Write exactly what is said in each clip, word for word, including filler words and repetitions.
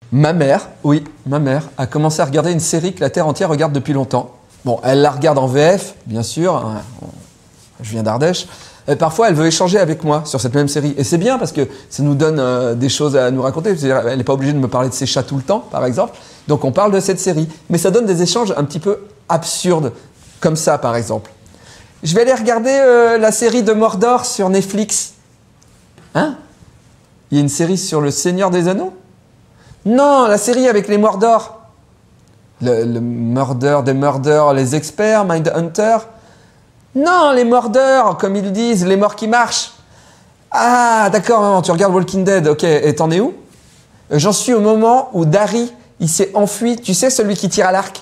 Ma mère, oui, ma mère, a commencé à regarder une série que la Terre entière regarde depuis longtemps. Bon, elle la regarde en V F, bien sûr, hein, je viens d'Ardèche. Et parfois, elle veut échanger avec moi sur cette même série. Et c'est bien parce que ça nous donne euh, des choses à nous raconter. C'est-à-dire, elle n'est pas obligée de me parler de ses chats tout le temps, par exemple. Donc on parle de cette série. Mais ça donne des échanges un petit peu absurdes, comme ça, par exemple. Je vais aller regarder euh, la série de Mordor sur Netflix. Hein? Il y a une série sur le Seigneur des Anneaux? Non, la série avec les Mordor. Le, le Murder, des Murders, les experts, Mindhunter. Non, les Mordeurs, comme ils disent, les morts qui marchent. Ah, d'accord, maman, tu regardes Walking Dead, ok, et t'en es où? J'en suis au moment où Dari, il s'est enfui, tu sais, celui qui tire à l'arc.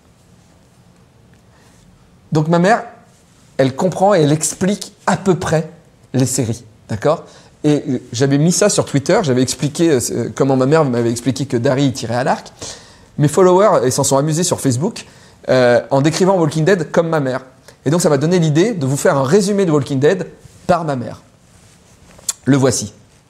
Donc ma mère, elle comprend et elle explique à peu près les séries, d'accord? Et j'avais mis ça sur Twitter, j'avais expliqué euh, comment ma mère m'avait expliqué que Dari tirait à l'arc. Mes followers, ils s'en sont amusés sur Facebook euh, en décrivant Walking Dead comme ma mère. Et donc ça m'a donné l'idée de vous faire un résumé de Walking Dead par ma mère. Le voici.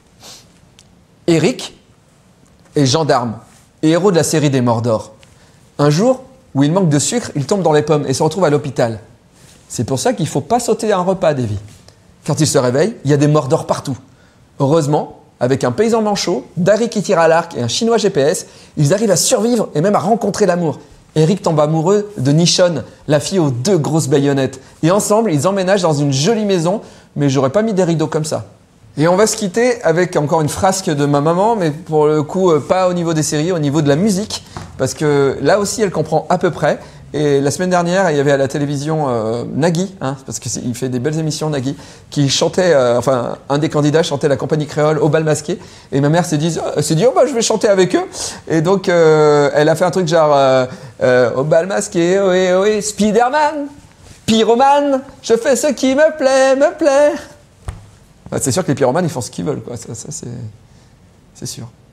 Eric est gendarme et héros de la série des Mordor. Un jour où il manque de sucre, il tombe dans les pommes et se retrouve à l'hôpital. C'est pour ça qu'il ne faut pas sauter un repas, Davy. Quand il se réveille, il y a des Mordor partout. Heureusement, avec un paysan manchot, Dari qui tire à l'arc et un chinois G P S, ils arrivent à survivre et même à rencontrer l'amour. Eric tombe amoureux de Nichonne, la fille aux deux grosses baïonnettes. Et ensemble, ils emménagent dans une jolie maison, mais j'aurais pas mis des rideaux comme ça. Et on va se quitter avec encore une frasque de ma maman, mais pour le coup, pas au niveau des séries, au niveau de la musique, parce que là aussi, elle comprend à peu près. Et la semaine dernière, il y avait à la télévision euh, Nagui, hein, parce qu'il fait des belles émissions, Nagui, qui chantait, euh, enfin, un des candidats chantait la compagnie créole au bal masqué. Et ma mère s'est dit, oh, s'est dit, oh bah je vais chanter avec eux. Et donc, euh, elle a fait un truc genre, euh, euh, au bal masqué, oui, oui, Spider-Man, pyromane, je fais ce qui me plaît, me plaît. Bah, c'est sûr que les pyromanes, ils font ce qu'ils veulent, quoi. Ça, ça c'est, c'est sûr.